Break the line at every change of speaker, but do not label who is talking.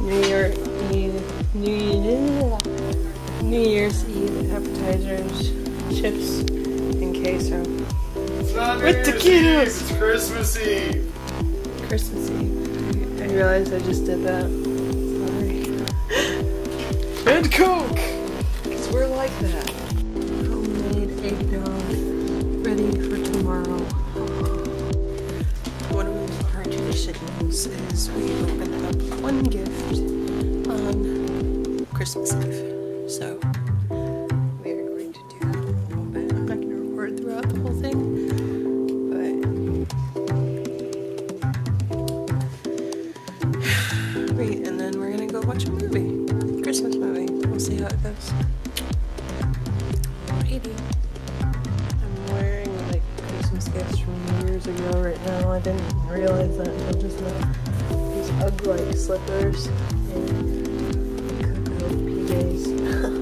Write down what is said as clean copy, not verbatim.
New Year's Eve appetizers, chips, and queso.
It's not New
With
Year's
taquitos!
Eve, it's Christmas Eve!
Christmas Eve. I realized I just did that. Sorry. And Coke! Because we're like that. Homemade eggnog, ready for tomorrow. One of our traditions is we open up one gift on Christmas Eve. So, we are going to do that in a little bit. I'm not going to record throughout the whole thing, but wait, and then we're going to go watch a movie. Christmas movie. We'll see how it goes. Alrighty. I'm wearing like Christmas gifts from years ago right now. I didn't realize that until just now. These Ugg-like slippers and cocoa PJs.